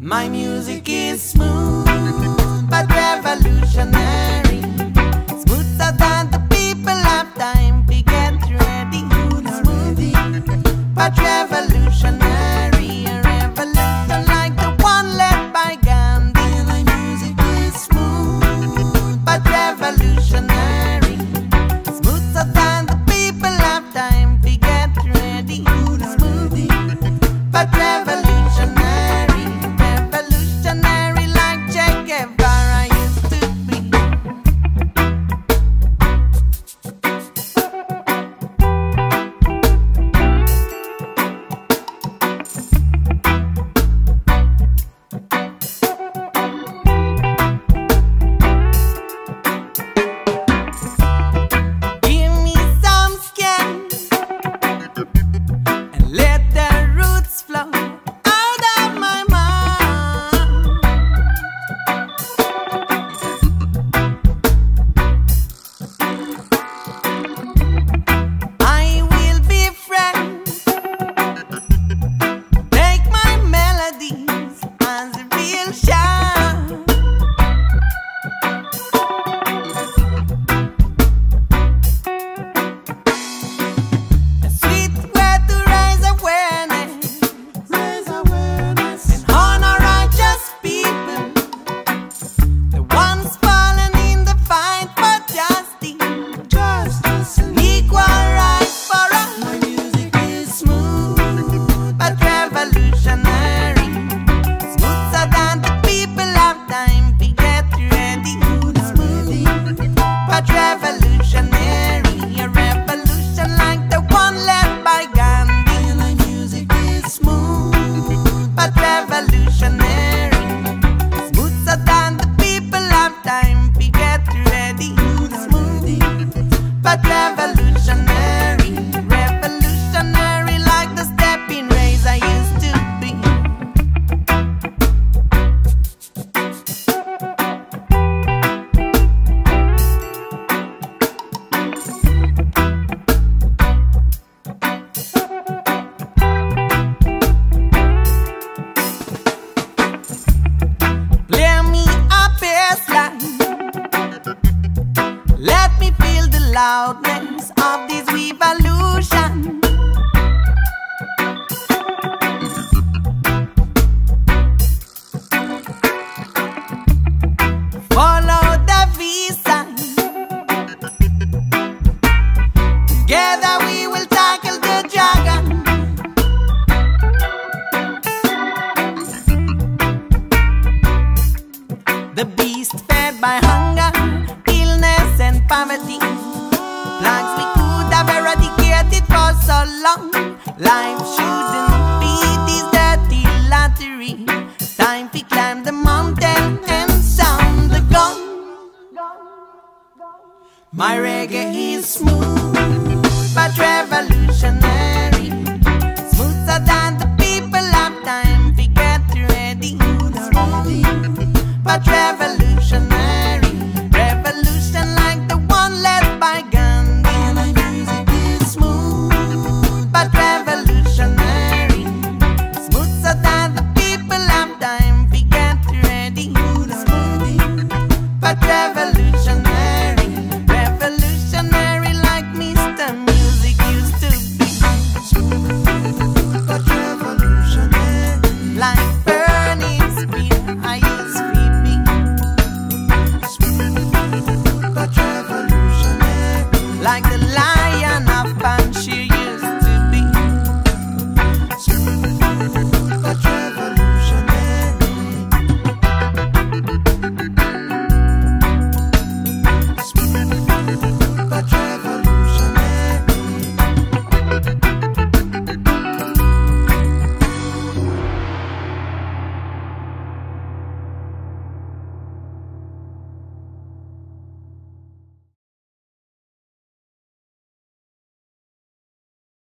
My music is smooth but revolutionary, smoother than the people have time to get ready. Smooth but revolutionary, a revolution like the one led by Gandhi. My music is smooth but revolutionary, smoother than the people have time to get ready. Smooth but revolutionary. But revolutionary, revolutionary like the stepping rays I used to be. Play me a bassline, let me feel the loudness of this revolution. Follow the V sign. Together we will tackle the dragon. The beast fed by hunger, illness and poverty, plagues we could have eradicated for so long. Life shouldn't be this dirty lottery. Time to climb the mountain and sound the gong. My reggae is smooth but revolutionary, smoother than the people have time to get ready. Smooth but revolutionary.